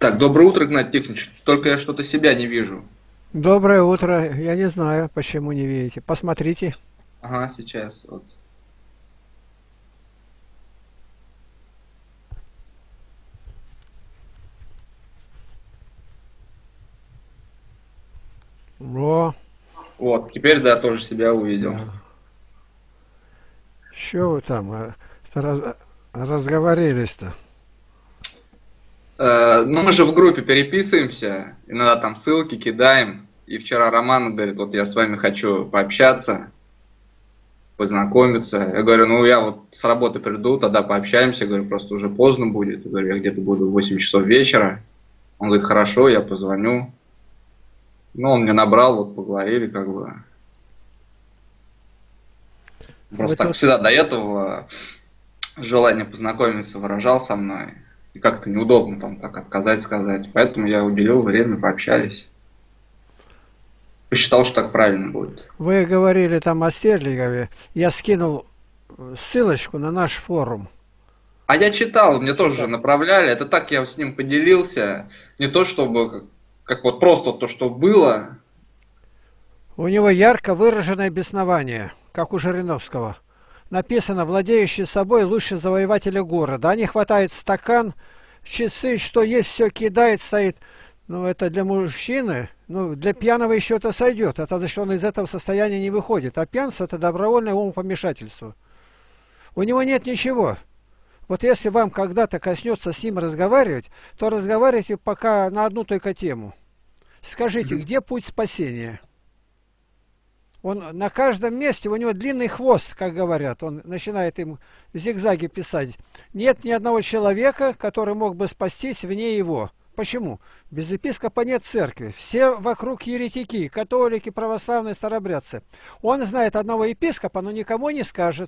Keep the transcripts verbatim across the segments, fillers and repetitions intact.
Так, доброе утро, Игнатий Тихонович. Только я что-то себя не вижу. Доброе утро. Я не знаю, почему не видите. Посмотрите. Ага, сейчас. Вот. Во, Вот, теперь, да, тоже себя увидел. да. Что вы там а, раз- разговорились-то? Э, ну, мы же в группе переписываемся, иногда там ссылки кидаем. И вчера Роман говорит, вот я с вами хочу пообщаться, познакомиться. Я говорю, ну я вот с работы приду, тогда пообщаемся. Я говорю, просто уже поздно будет. Я говорю, я где-то буду в восемь часов вечера. Он говорит, хорошо, я позвоню. Ну, он мне набрал, вот поговорили, как бы. Вы Просто так тут, всегда до этого желание познакомиться выражал со мной. И как-то неудобно там так отказать сказать. Поэтому я уделил время, пообщались. Посчитал, что так правильно будет. вы говорили там о Стерлигове. Я скинул э, ссылочку на наш форум. А я читал, мне тоже же Читал. направляли. Это так я с ним поделился. Не то чтобы, как, как вот просто то, что было. У него ярко выраженное беснование, как у Жириновского. Написано: владеющий собой лучше завоевателя города. А не хватает стакан, часы, что есть, все кидает, стоит. Ну, это для мужчины, ну, для пьяного еще это сойдет. Это значит, он из этого состояния не выходит. А пьянство — это добровольное умопомешательство. У него нет ничего. Вот если вам когда-то коснется с ним разговаривать, то разговаривайте пока на одну только тему. Скажите, Мгм. где путь спасения? Он на каждом месте, у него длинный хвост, как говорят. Он начинает им зигзаги писать. Нет ни одного человека, который мог бы спастись вне его. Почему? Без епископа нет церкви. Все вокруг еретики, католики, православные, старобрядцы. Он знает одного епископа, но никому не скажет.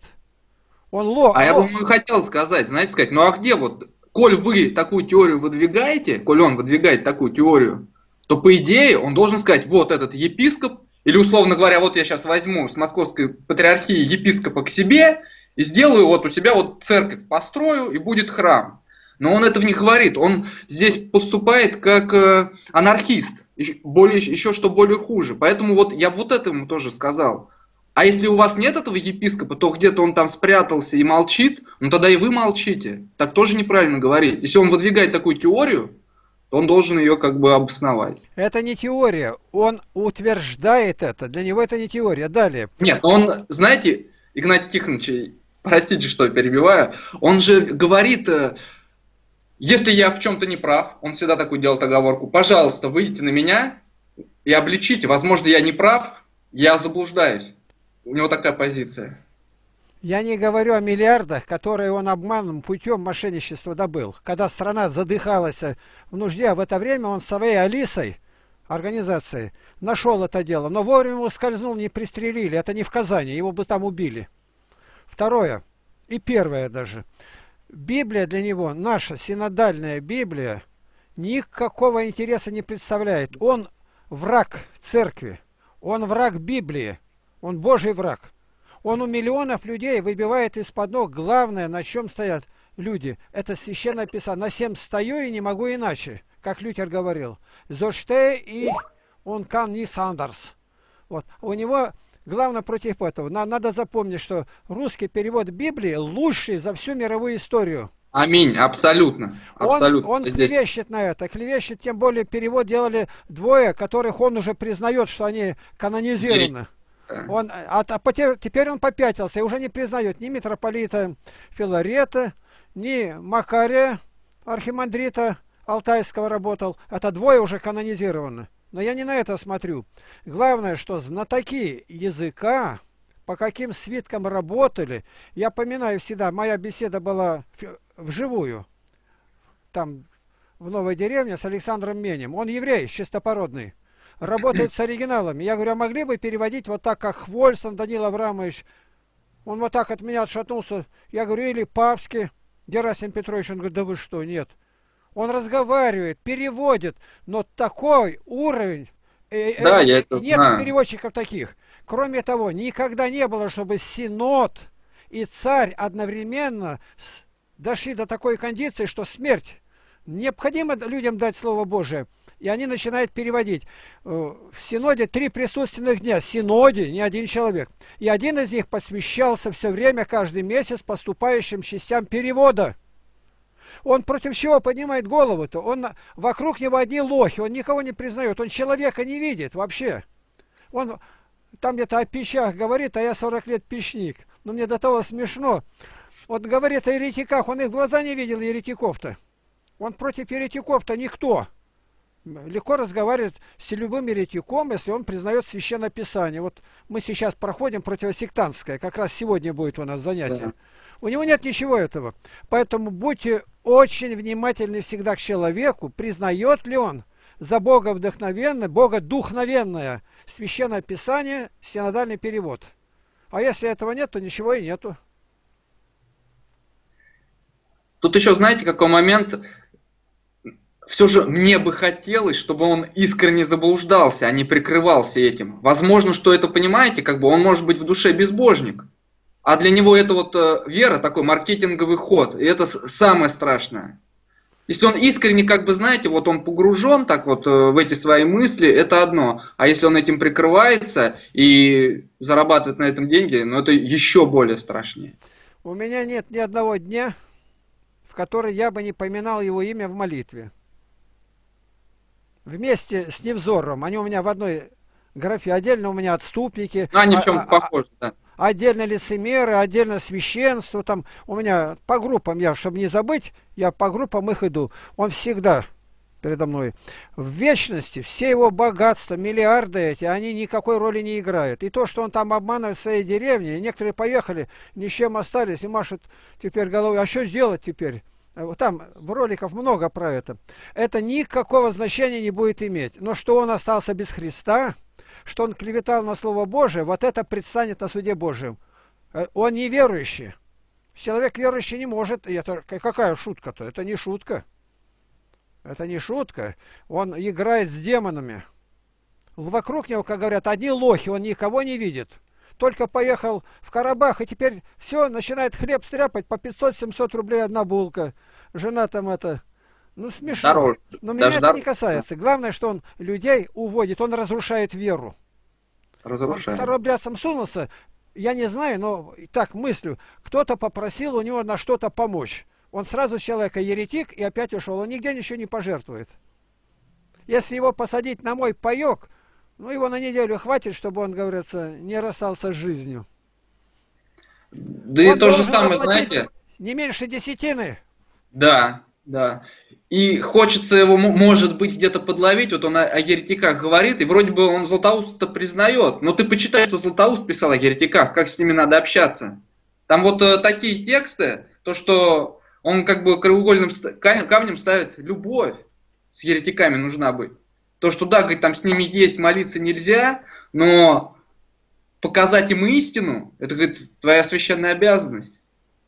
Он ло, А я ло. вам и хотел сказать, знаете, сказать, ну а где вот, коль вы такую теорию выдвигаете, коль он выдвигает такую теорию, то по идее он должен сказать, вот этот епископ, или условно говоря, вот я сейчас возьму с московской патриархии епископа к себе и сделаю вот у себя вот церковь построю и будет храм. Но он этого не говорит, он здесь поступает как э, анархист, еще, более, еще что более хуже. Поэтому вот я вот это ему тоже сказал. А если у вас нет этого епископа, то где-то он там спрятался и молчит, ну тогда и вы молчите. Так тоже неправильно говорить. Если он выдвигает такую теорию, то он должен ее как бы обосновать. Это не теория. Он утверждает это. Для него это не теория. Далее. Нет, он, знаете, Игнатий Тихонович, простите, что перебиваю, он же говорит, э, если я в чем-то не прав, он всегда такую делает оговорку, пожалуйста, выйдите на меня и обличите, возможно, я не прав, я заблуждаюсь. У него такая позиция. Я не говорю о миллиардах, которые он обманным путем мошенничества добыл. Когда страна задыхалась в нужде, а в это время он с своей Алисой, организацией, нашел это дело. Но вовремя ускользнул, не пристрелили. Это не в Казани, его бы там убили. Второе, и первое даже. Библия для него, наша синодальная Библия, никакого интереса не представляет. Он враг церкви, он враг Библии, он Божий враг. Он у миллионов людей выбивает из-под ног главное, на чем стоят люди. Это священное писание. На всем стою и не могу иначе, как Лютер говорил. Зоште и он кан не сандерс. Вот. У него главное против этого. Надо запомнить, что русский перевод Библии лучший за всю мировую историю. Аминь, абсолютно, Он, абсолютно. он Здесь клевещет на это. Клевещет, тем более перевод делали двое, которых он уже признает, что они канонизированы. верить. Он, а, а поте- теперь он попятился и уже не признает ни митрополита Филарета, ни Макария, архимандрита Алтайского работал. Это двое уже канонизированы. Но я не на это смотрю. Главное, что знатоки языка, по каким свиткам работали. Я поминаю всегда, моя беседа была фи- вживую, там в Новой деревне с Александром Менем. Он еврей, чистопородный. Работает с оригиналами. Я говорю, а могли бы переводить вот так, как Хвольсон Данил Аврамович? Он вот так от меня отшатнулся. Я говорю, или Павский Герасим Петрович. Он говорит, да вы что, нет. Он разговаривает, переводит, но такой уровень, э, Да, э, я и это нету знаю. переводчиков таких. Кроме того, никогда не было, чтобы синод и царь одновременно с- дошли до такой кондиции, что смерть Необходимо людям дать Слово Божие. И они начинают переводить. В Синоде три присутственных дня. В Синоде не один человек. И один из них посвящался все время, каждый месяц, поступающим частям перевода. Он против чего поднимает голову-то? Он вокруг него одни лохи, он никого не признает, он человека не видит вообще. Он там где-то о пищах говорит, а я сорок лет пищник. Но мне до того смешно. Вот говорит о еретиках, он их в глаза не видел, еретиков-то. Он против еретиков-то никто. Легко разговаривает с любым еретиком, если он признает Священное Писание. Вот мы сейчас проходим противосектантское, как раз сегодня будет у нас занятие. Да. У него нет ничего этого. Поэтому будьте очень внимательны всегда к человеку, признает ли он за Бога вдохновенное, Бога духновенное Священное Писание, синодальный перевод. А если этого нет, то ничего и нету. Тут еще, знаете, какой момент... Все же мне бы хотелось, чтобы он искренне заблуждался, а не прикрывался этим. Возможно, что это, понимаете, как бы он может быть в душе безбожник. А для него это вот э, вера, такой маркетинговый ход. И это самое страшное. Если он искренне, как бы, знаете, вот он погружен так вот э, в эти свои мысли, это одно. А если он этим прикрывается и зарабатывает на этом деньги, ну это еще более страшнее. У меня нет ни одного дня, в который я бы не поминал его имя в молитве. Вместе с Невзоровым, они у меня в одной графе, отдельно у меня отступники. Ну, они в чем-то похожи, да. Отдельно лицемеры, отдельно священство. Там у меня по группам, я, чтобы не забыть, я по группам их иду. Он всегда передо мной. В вечности все его богатства, миллиарды эти, они никакой роли не играют. И то, что он там обманывает в своей деревне, некоторые поехали, ни с чем остались и машут теперь головой. А что сделать теперь? Там в роликах много про это. Это никакого значения не будет иметь. Но что он остался без Христа, что он клеветал на Слово Божие, вот это предстанет на суде Божьем. Он неверующий. Человек верующий не может. И это какая шутка-то? Это не шутка. Это не шутка. Он играет с демонами. Вокруг него, как говорят, одни лохи, он никого не видит. Только поехал в Карабах, и теперь все, начинает хлеб стряпать по пятьсот-семьсот рублей одна булка. Жена там это... Ну, смешно. Дороже. Но меня Даже это дороже. Не касается. Главное, что он людей уводит, он разрушает веру. Разрушает. Он с рубля сунулся, я не знаю, но так мыслю, кто-то попросил у него на что-то помочь. Он сразу человека еретик и опять ушел. Он нигде ничего не пожертвует. Если его посадить на мой паек, ну, его на неделю хватит, чтобы он, говорится, не расстался с жизнью. Да он и то же самое, знаете... Не меньше десятины. Да, да. И хочется его, может быть, где-то подловить. Вот он о, о еретиках говорит, и вроде бы он Златоуст-то признает. Но ты почитай, что Златоуст писал о еретиках, как с ними надо общаться. Там вот э, такие тексты, то, что он как бы краеугольным камнем ставит любовь. С еретиками нужна быть. То, что да, говорит, там с ними есть, молиться нельзя, но показать им истину, это, говорит, твоя священная обязанность.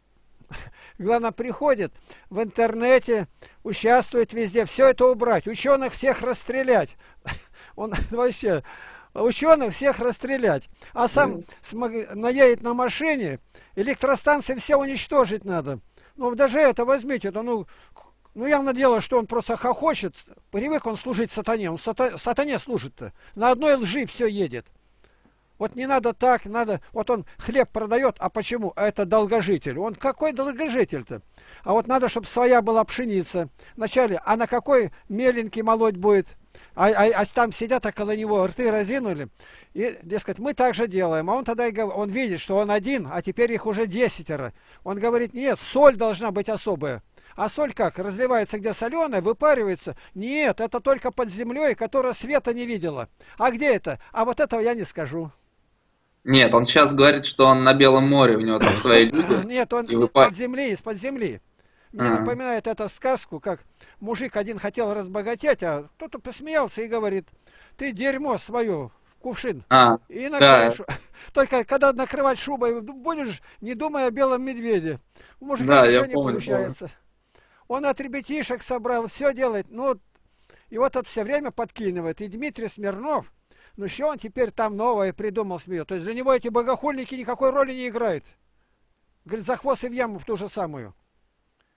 Главное, приходит в интернете, участвует везде, все это убрать, ученых всех расстрелять. Он вообще, ученых всех расстрелять. А сам наедет на машине, электростанции все уничтожить надо. Ну, даже это возьмите, ну... Ну, явно дело, что он просто хохочет. Привык он служить сатане. Он сата... сатане служит-то. На одной лжи все едет. Вот не надо так, надо... Вот он хлеб продает, а почему? А это долгожитель. Он какой долгожитель-то? А вот надо, чтобы своя была пшеница. Вначале, а на какой меленький молоть будет? А, а, а там сидят около него, рты разинули. И, дескать, мы так же делаем. А он тогда и говорит, он видит, что он один, а теперь их уже десятеро. Он говорит, нет, соль должна быть особая. А соль как? Разливается где соленая, выпаривается? Нет, это только под землей, которая света не видела. А где это? А вот этого я не скажу. Нет, он сейчас говорит, что он на Белом море, у него там свои люди. Нет, он под земли, из-под земли. Мне напоминает это сказку, как мужик один хотел разбогатеть, а кто-то посмеялся и говорит, ты дерьмо свое в кувшин. А, и накрывай да. Только когда накрывать шубой будешь, не думая о белом медведе. У мужика да, ничего не помню, получается. Помню. Он от ребятишек собрал, все делает. Ну, и вот это все время подкидывает. И Дмитрий Смирнов, ну что он теперь там новое придумал, смеет. То есть для него эти богохульники никакой роли не играют. Говорит, за хвост и в яму в ту же самую.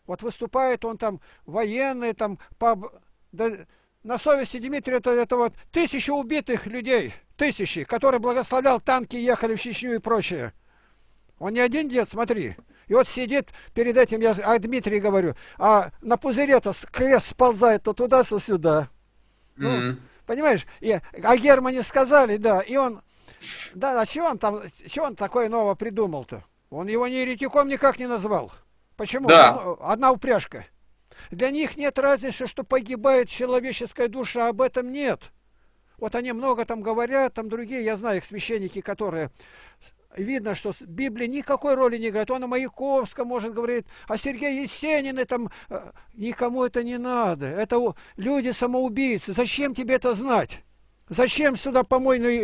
Вот выступает он там военный, там, по, да, на совести Дмитрия это, это вот тысячи убитых людей, тысячи, который благословлял, танки ехали в Чечню и прочее. Он не один дед, смотри. И вот сидит перед этим, я о Дмитрии говорю, а на пузыре-то крест сползает то туда, то сюда. Ну, mm-hmm. Понимаешь? И о Германе сказали, да, и он, да, а чего он там, чего он такое новое придумал-то? Он его ни еретиком никак не назвал. Почему? Да. Одна, одна упряжка. Для них нет разницы, что погибает человеческая душа, об этом нет. Вот они много там говорят, там другие, я знаю их священники, которые... Видно, что Библия никакой роли не играет. Он о Маяковском может говорить, а Сергей Есенин, там, никому это не надо. Это люди самоубийцы. Зачем тебе это знать? Зачем сюда помойную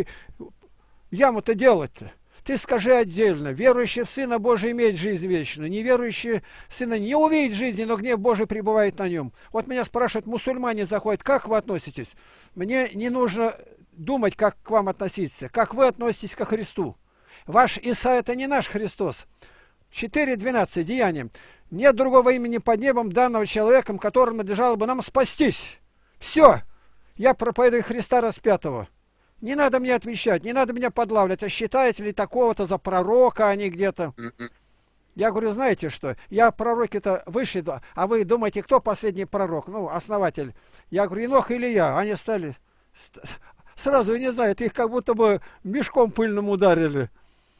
яму-то делать-то? Ты скажи отдельно, верующий в Сына Божия имеет жизнь вечную, неверующий в Сына не увидит жизни, но гнев Божий пребывает на нем. Вот меня спрашивают, мусульмане заходят, как вы относитесь? Мне не нужно думать, как к вам относиться, как вы относитесь ко Христу. Ваш Иса это не наш Христос. четыре двенадцать Деяния. Нет другого имени под небом, данного человеком, которому надлежало бы нам спастись. Все. Я проповедую Христа распятого. Не надо мне отвечать, не надо меня подлавливать. А считаете ли такого-то за пророка они где-то? Я говорю, знаете что? Я пророки-то выше, а вы думаете, кто последний пророк? Ну, основатель. Я говорю, Енох или я? Они стали... Сразу не знают, их как будто бы мешком пыльным ударили.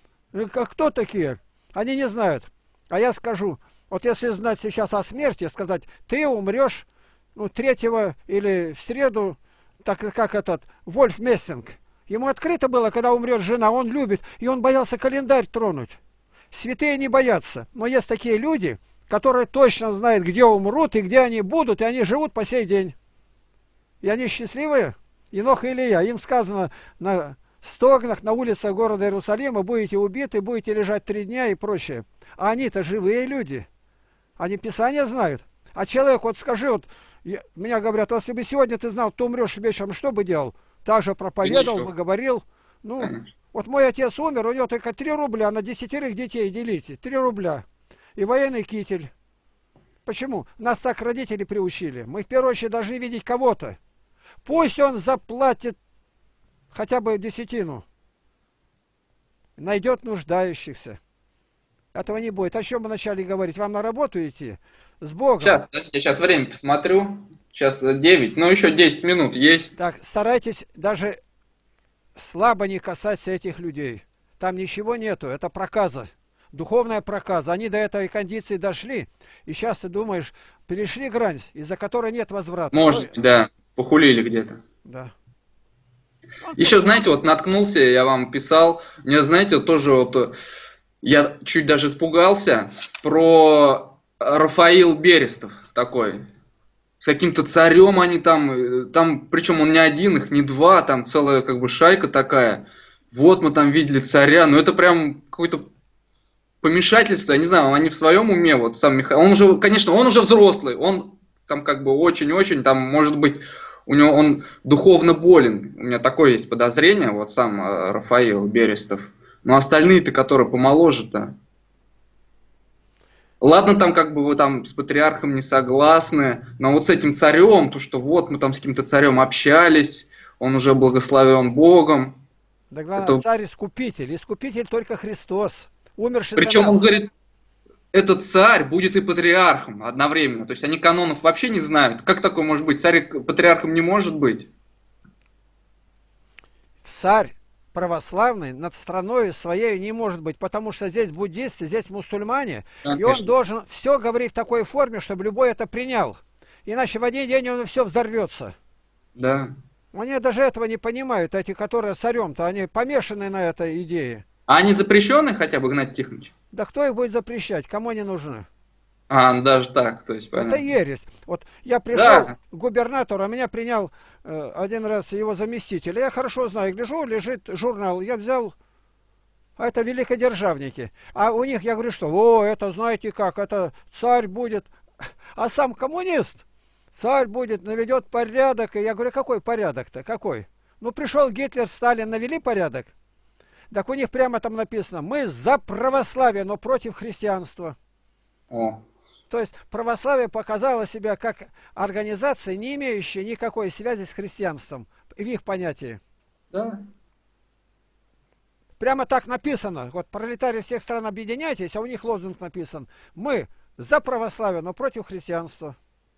Кто такие? Они не знают. А я скажу, вот если знать сейчас о смерти, сказать, ты умрешь ну, третьего или в среду, так как этот Вольф Мессинг. Ему открыто было, когда умрет жена, он любит, и он боялся календарь тронуть. Святые не боятся. Но есть такие люди, которые точно знают, где умрут и где они будут, и они живут по сей день. И они счастливые. Енох и Илия, им сказано на стогнах, на улицах города Иерусалима, будете убиты, будете лежать три дня и прочее. А они-то живые люди. Они Писание знают. А человек, вот скажи, вот, я, меня говорят, если бы сегодня ты знал, то умрешь вечером, что бы делал? Так же проповедовал, бы говорил. Ну, Конечно. Вот мой отец умер, у него только три рубля на десятерых детей делите. три рубля. И военный китель. Почему? Нас так родители приучили. Мы в первую очередь должны видеть кого-то. Пусть он заплатит хотя бы десятину. Найдет нуждающихся. Этого не будет. О чем мы начали говорить? Вам на работу идти? С Богом. Сейчас, я сейчас время посмотрю. Сейчас девять, но еще десять минут есть. Так, старайтесь даже слабо не касаться этих людей. Там ничего нету. Это проказа. Духовная проказа. Они до этой кондиции дошли. И сейчас ты думаешь, перешли грань, из-за которой нет возврата. Может, ну, да. Похулили где-то. Да. Еще, знаете, вот наткнулся, я вам писал, мне, знаете, вот тоже вот, я чуть даже испугался про Рафаил Берестов такой. С каким-то царем они там, там, причем он не один, их не два, там целая как бы шайка такая. Вот мы там видели царя, но это прям какое-то помешательство, я не знаю, они в своем уме, вот сам Михаил, он уже, конечно, он уже взрослый, он там как бы очень-очень, там может быть... У него он духовно болен. У меня такое есть подозрение, вот сам э, Рафаил Берестов. Но остальные-то, которые помоложе-то. Ладно, там как бы вы там с патриархом не согласны, но вот с этим царем, то что вот мы там с каким-то царем общались, он уже благословен Богом. Да главное, это... царь-искупитель. Искупитель только Христос. Умерший за нас. Причем он говорит, этот царь будет и патриархом одновременно. То есть они канонов вообще не знают. Как такое может быть? Царь патриархом не может быть. Царь православный над страной своей не может быть, потому что здесь буддисты, здесь мусульмане. Конечно. И он должен все говорить в такой форме, чтобы любой это принял. Иначе в один день он все взорвется. Да. Они даже этого не понимают, эти, которые царем-то, они помешаны на этой идее. А они запрещены хотя бы, Игнатий Тихонович? Да кто их будет запрещать? Кому они нужны? А, ну даже так, то есть понятно. Это ересь. Вот я пришел да. к губернатору, а меня принял э, один раз его заместитель. Я хорошо знаю, гляжу, лежит журнал. Я взял, а это великодержавники. А у них, я говорю, что, о, это знаете как, это царь будет. А сам коммунист, царь будет, наведет порядок. И я говорю, какой порядок-то, какой? Ну пришел Гитлер, Сталин, навели порядок. Так у них прямо там написано, мы за православие, но против христианства. О. То есть православие показало себя как организация, не имеющая никакой связи с христианством в их понятии. Да. Прямо так написано. Вот пролетарии всех стран объединяйтесь, а у них лозунг написан. Мы за православие, но против христианства.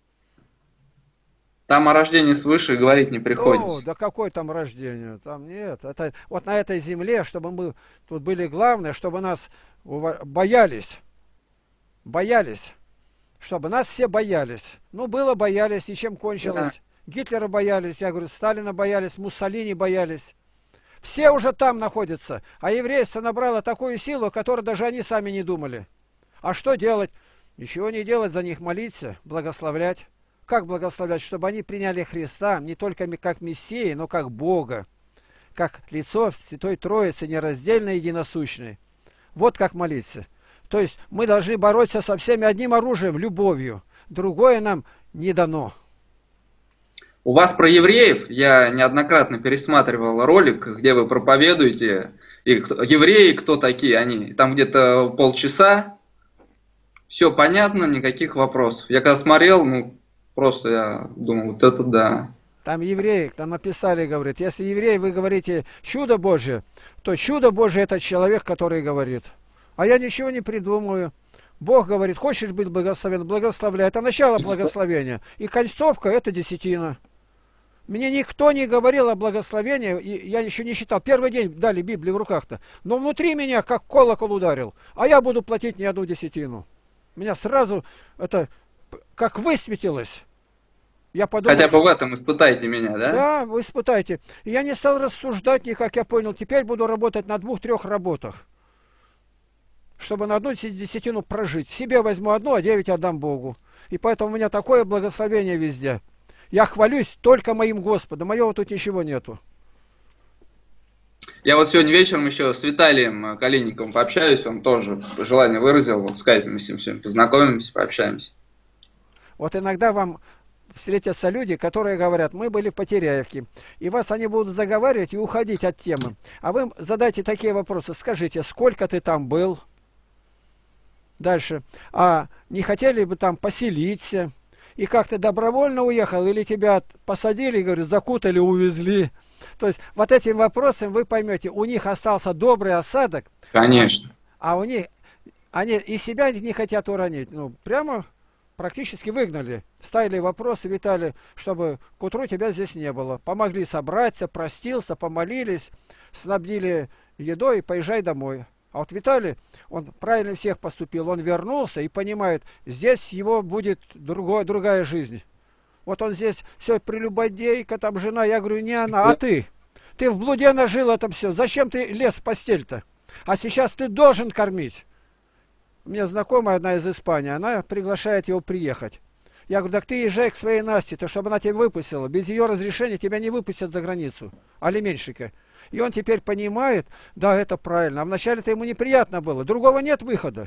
Там о рождении свыше говорить не О, приходится. да какое там рождение? Там нет. Это, вот на этой земле, чтобы мы тут были главное, чтобы нас боялись. Боялись. Чтобы нас все боялись. Ну, было боялись, и чем кончилось? Да. Гитлера боялись, я говорю, Сталина боялись, Муссолини боялись. Все уже там находятся. А еврейство набрало такую силу, о которой даже они сами не думали. А что делать? Ничего не делать, за них молиться, благословлять. Как благословлять? Чтобы они приняли Христа не только как Мессии, но как Бога. Как лицо Святой Троицы, нераздельно единосущной. Вот как молиться. То есть мы должны бороться со всеми одним оружием, любовью. Другое нам не дано. У вас про евреев я неоднократно пересматривал ролик, где вы проповедуете. И кто, евреи, кто такие они? Там где-то полчаса. Все понятно, никаких вопросов. Я когда смотрел, ну, просто я думал, вот это да. Там евреи, там написали, говорит, если еврей, вы говорите чудо Божие, то чудо Божие это человек, который говорит. А я ничего не придумываю. Бог говорит, хочешь быть благословен, благословляй. Это начало благословения. И концовка это десятина. Мне никто не говорил о благословении, и я еще не считал. Первый день дали Библию в руках-то. Но внутри меня как колокол ударил. А я буду платить не одну десятину. Меня сразу это как высветилось. Я подумал, хотя бы в этом испытайте меня, да? Да, вы испытайте. Я не стал рассуждать никак, я понял. Теперь буду работать на двух-трех работах. Чтобы на одну десятину прожить. Себе возьму одну, а девять отдам Богу. И поэтому у меня такое благословение везде. Я хвалюсь только моим Господом. Моего тут ничего нету. Я вот сегодня вечером еще с Виталием Калинниковым пообщаюсь. Он тоже желание выразил. Вот в скайпе мы с ним сегодня познакомимся, пообщаемся. Вот иногда вам встретятся люди, которые говорят, мы были в Потеряевке. И вас они будут заговаривать и уходить от темы. А вы задайте такие вопросы. Скажите, сколько ты там был? Дальше. А не хотели бы там поселиться? И как ты добровольно уехал? Или тебя посадили, говорят, закутали, увезли? То есть вот этим вопросом вы поймете, у них остался добрый осадок. Конечно. А у них, они и себя не хотят уронить. Ну, прямо практически выгнали. Ставили вопросы, Виталий, чтобы к утру тебя здесь не было. Помогли собраться, простился, помолились, снабдили едой и поезжай домой. А вот Виталий, он правильно всех поступил, он вернулся и понимает, здесь его будет другой, другая жизнь. Вот он здесь все прелюбодейка, там жена, я говорю, не она, а ты. Ты в блуде нажил это все, зачем ты лез в постель-то? А сейчас ты должен кормить. У меня знакомая одна из Испании, она приглашает его приехать. Я говорю, так ты езжай к своей Насте, то чтобы она тебя выпустила. Без ее разрешения тебя не выпустят за границу. Алименщика. И он теперь понимает, да, это правильно. А вначале-то ему неприятно было. Другого нет выхода.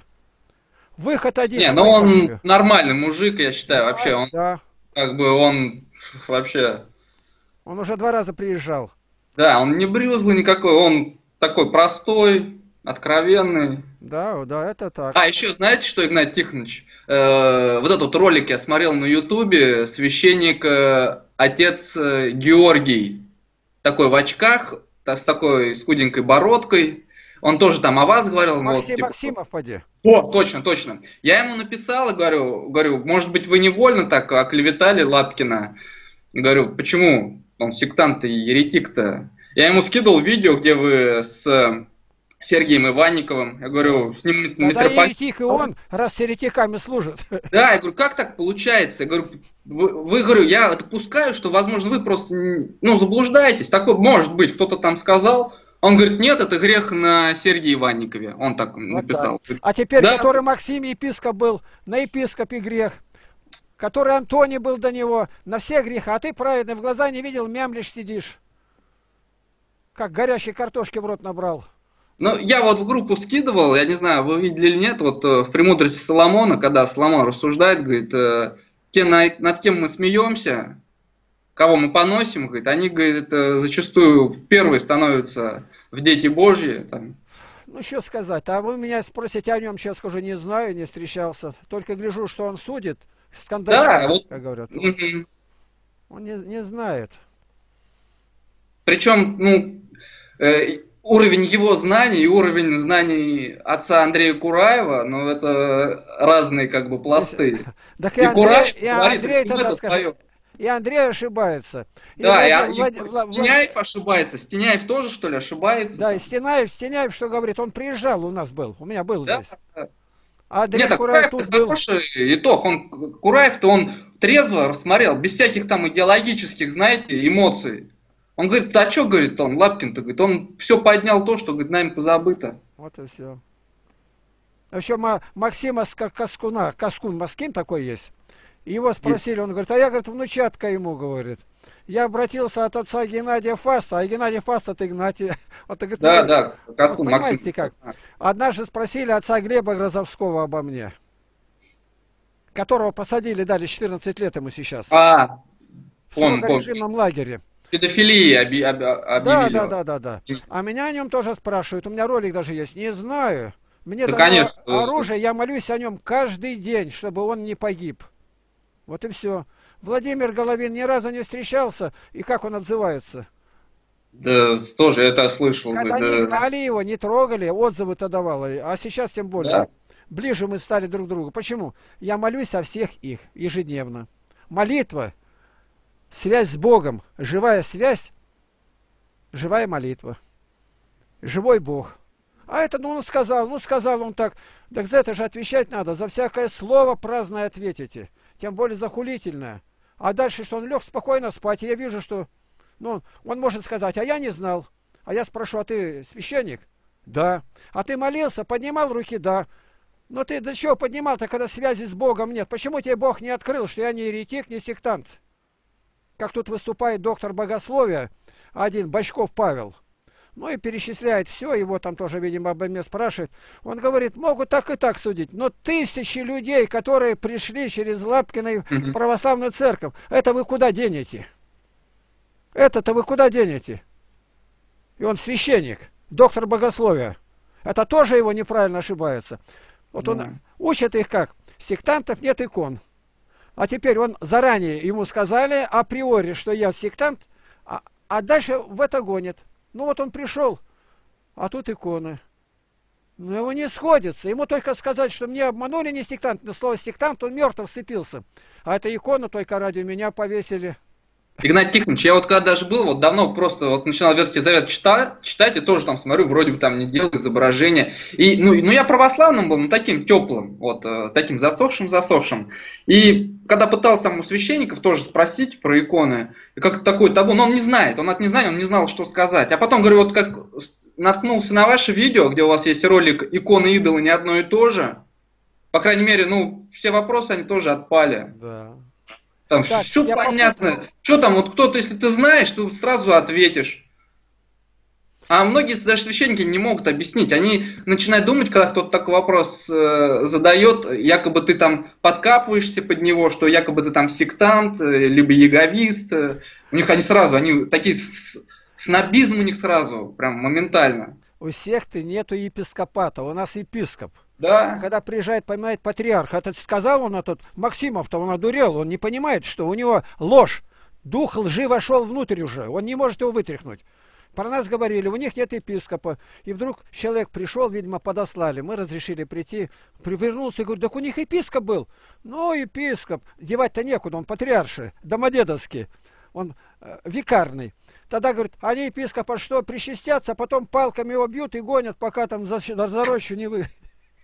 Выход один. Не, ну он нормальный мужик, я считаю, вообще. Да, он да. Как бы он вообще... Он уже два раза приезжал. Да, он не брюзглый никакой, он такой простой, откровенный. Да, да, это так. А, еще знаете что, Игнат Тихонович? Э, вот этот ролик я смотрел на ютубе, священник, э, отец э, Георгий, такой в очках, с такой скуденькой бородкой. Он тоже там о вас говорил. Максим, вот, типа, Максимов, поди. О, точно, точно. Я ему написал и говорю, говорю, может быть, вы невольно так оклеветали Лапкина. Говорю, почему? Он сектант и еретик-то. Я ему скидывал видео, где вы с Сергеем Иванниковым. Я говорю, с ним Тогда митрополит... еретик и он, раз с еретиками служит. Да, я говорю, как так получается? Я говорю, вы, вы говорю, я допускаю, что, возможно, вы просто, ну, заблуждаетесь. Такое может быть, кто-то там сказал. Он говорит, нет, это грех на Сергее Иванникове. Он так вот написал. Так. А теперь, да. который Максим епископ был, на епископе грех. Который Антоний был до него, на все грехи. А ты праведный, в глаза не видел, мямлишь, сидишь. Как горящей картошки в рот набрал. Ну, я вот в группу скидывал, я не знаю, вы видели или нет, вот в «Премудрости Соломона», когда Соломон рассуждает, говорит, те, над кем мы смеемся, кого мы поносим, говорит, они, говорит, зачастую первые становятся в дети Божьи. Там. Ну, что сказать? А вы меня спросите о нем, сейчас скажу, не знаю, не встречался. Только гляжу, что он судит, Да, скандальщик, вот. как говорят. Он, Мгм. он не, не знает. Причем, ну, э, уровень его знаний и уровень знаний отца Андрея Кураева, ну, это разные как бы Если- пласты. Так и И Андрей, Кураев и говорит Андрей тогда резюме-то скажет, свое. и Андрей ошибается. И Да, и, а- Влади- и Влади- Вла- Влад- Стеняев ошибается. Стеняев тоже, что ли, ошибается да, и там? Стенаев, Стенаев, что говорит, он приезжал, у нас был, у меня был Да, здесь. да. А Нет, Андрей а Кураев Кураев-то тут был. хороший итог. Он, Кураев-то он трезво рассмотрел, без всяких там идеологических, знаете, эмоций. Он говорит, а что, говорит он, Лапкин-то, говорит, он все поднял то, что, говорит, нами позабыто. Вот и все. Еще Ма- Максима Ска- Каскуна, Каскун Маскин такой есть. И его спросили, он говорит, а я, говорит, внучатка ему, говорит. Я обратился от отца Геннадия Фаста, а Геннадий Фаст от Игнатия. Вот, говорит, Да, ну, да, вот Каскун Максим. понимаете как? Однажды спросили отца Глеба Грозовского обо мне, которого посадили, дали четырнадцать лет ему сейчас. А, В помню, строго помню. режимном лагере. Педофилии оби- оби- Да, объявили. да, да, да, да. А меня о нем тоже спрашивают. У меня ролик даже есть. Не знаю. Мне Да, дано конечно. оружие, я молюсь о нем каждый день, чтобы он не погиб. Вот и все. Владимир Головин ни разу не встречался, и как он отзывается? Да, тоже это слышал. Когда да. они гнали его, не трогали, отзывы-то давал, а сейчас тем более. Да. Ближе мы стали друг к другу. Почему? Я молюсь о всех их ежедневно. Молитва, связь с Богом, живая связь, живая молитва. Живой Бог. А это, ну, он сказал, ну, сказал он так. Так за это же отвечать надо. За всякое слово праздное ответите. Тем более за хулительное. А дальше, что он лег спокойно спать. И я вижу, что ну, он может сказать, а я не знал. А я спрошу, а ты священник? Да. А ты молился, поднимал руки? Да. Но ты до чего поднимал-то, когда связи с Богом нет? Почему тебе Бог не открыл, что я не еретик, не сектант? Как тут выступает доктор богословия, один, Бочков Павел. Ну и перечисляет все, его там тоже, видимо, обо мне спрашивает. Он говорит, могут так и так судить, но тысячи людей, которые пришли через Лапкина в Мгм. православную церковь, это вы куда денете? Это-то вы куда денете? И он священник, доктор богословия. Это тоже его неправильно ошибается. Вот он Да. учит их как? Сектантов нет икон. А теперь он заранее ему сказали априори, что я сектант, а, а дальше в это гонит. Ну вот он пришел, а тут иконы. Но его не сходится. Ему только сказать, что мне обманули не сектант, но слово сектант, он мертв вцепился. А эта икона только ради меня повесили. Игнат Тихонович, я вот когда даже был, вот давно просто вот начинал Ветхий Завет читать, читать, и тоже там смотрю, вроде бы там не делал изображения. И, ну, ну я православным был, ну таким теплым, вот, э, таким засохшим-засохшим. И когда пытался там у священников тоже спросить про иконы, и как такое табу, но он не знает, он от незнания, он не знал, что сказать. А потом, говорю, вот как наткнулся на ваше видео, где у вас есть ролик «Иконы идолы не одно и то же», по крайней мере, ну, все вопросы, они тоже отпали. Да. Там Так, все я понятно. попутал. Что там, вот кто-то, если ты знаешь, ты сразу ответишь. А многие даже священники не могут объяснить. Они начинают думать, когда кто-то такой вопрос э, задает, якобы ты там подкапываешься под него, что якобы ты там сектант, э, либо яговист. Э. У них они сразу, они такие, с- снобизм у них сразу, прям моментально. У секты нету епископата, у нас епископ. Да, Когда приезжает, понимает, патриарх, этот сказал он, этот Максимов-то он одурел, он не понимает, что у него ложь, дух лжи вошел внутрь уже, он не может его вытряхнуть. Про нас говорили, у них нет епископа. И вдруг человек пришел, видимо, подослали, мы разрешили прийти, вернулся и говорит, так у них епископ был. Ну, епископ, девать-то некуда, он патриарший, домодедовский, он э, викарный. Тогда, говорит, они епископа что, причастятся, потом палками его бьют и гонят, пока там за, за рощу не вы...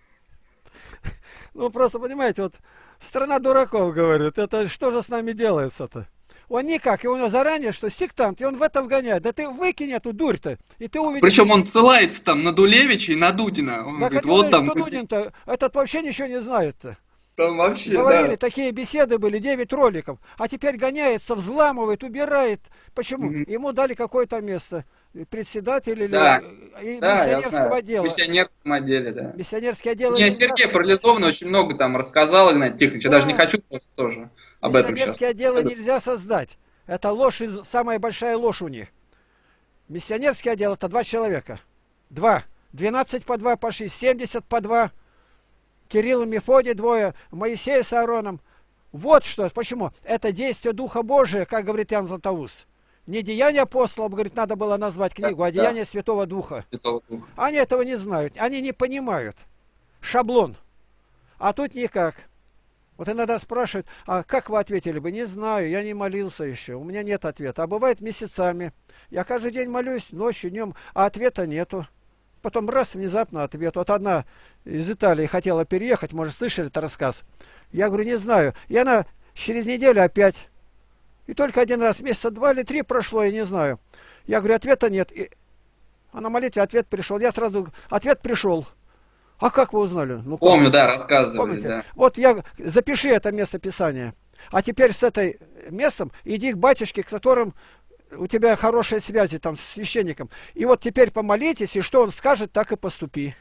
Ну, просто, понимаете, вот страна дураков, говорит, это что же с нами делается-то? Он никак, и у него заранее, что сектант, и он в это вгоняет. Да ты выкинь эту дурь-то, и ты увидишь... причем он ссылается там на Дулевича и на Дудина. Он Так говорит, они вот знают, там, что Дудин-то, этот вообще ничего не знает-то. там вообще, Говорили, да. такие беседы были, девять роликов, а теперь гоняется, взламывает, убирает. Почему? Мгм. Ему дали какое-то место, председатель или Да. и Да, я миссионерского знаю. В отдела. миссионерском отделе, да. Миссионерский отдел... Мне нельзя Сергей сказать. Парализованный очень много там рассказал, Игнат Тихонович. Я даже не Да. хочу просто тоже об этом сейчас. Миссионерские отделы нельзя создать. Это ложь, из- самая большая ложь у них. Миссионерский отдел это два человека. Два. двенадцать по два пошли, семьдесят по два. Кирилл и Мефодий двое, Моисей с Аароном. Вот что, почему? Это действие Духа Божия, как говорит Иоанн Златоуст. Не деяния апостолов, говорит, надо было назвать книгу, а деяния Да. Святого Духа. Святого Духа. Они этого не знают, они не понимают. Шаблон. А тут никак. Вот иногда спрашивают, а как вы ответили бы? Не знаю, я не молился еще, у меня нет ответа. А бывает месяцами. Я каждый день молюсь, ночью, днем, а ответа нету. Потом раз, внезапно ответ. Вот одна из Италии хотела переехать, может, слышали этот рассказ. Я говорю, не знаю. И она через неделю опять. И только один раз, месяца два или три прошло, я не знаю. Я говорю, ответа нет. И... А на молитве ответ пришел. Я сразу, ответ пришел. А как вы узнали? Ну, Помню, как? да, рассказывали, Помните? да. Вот я, запиши это место Писания. А теперь с этой местом иди к батюшке, с которым у тебя хорошие связи там с священником. И вот теперь помолитесь, и что он скажет, так и поступи.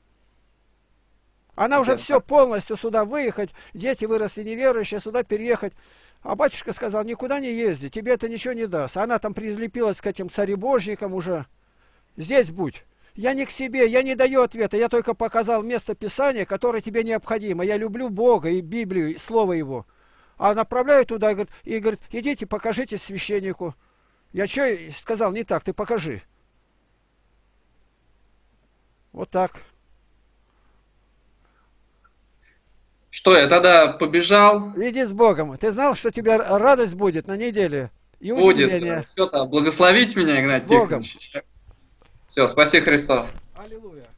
Она уже Да. все полностью сюда выехать, дети выросли неверующие, сюда переехать. А батюшка сказал, никуда не езди, тебе это ничего не даст. Она там призлепилась к этим царебожникам уже. Здесь будь. Я не к себе, я не даю ответа, я только показал место Писания, которое тебе необходимо. Я люблю Бога и Библию, и Слово Его. А направляю туда и говорит, и говорит, идите, покажите священнику. Я что сказал, не так, ты покажи. Вот так. Что, я тогда побежал? Иди с Богом. Ты знал, что тебе радость будет на неделе? И удивление. Будет. Все, там, благословить меня, С Игнатий Богом. Тихонович. Все, спаси Христос. Аллилуйя.